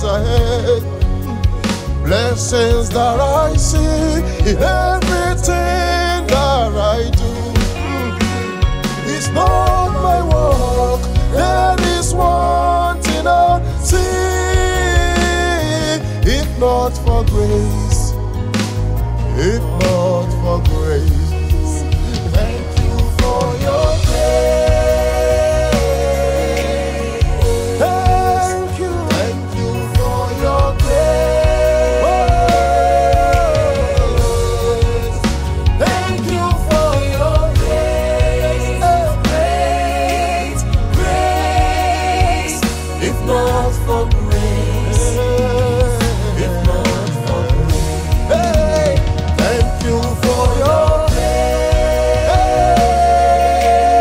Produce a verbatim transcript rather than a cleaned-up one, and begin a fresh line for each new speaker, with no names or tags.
ahead. Blessings that I see in everything that I do. It's not my work, there is one thing I see. If not for grace, if not for grace.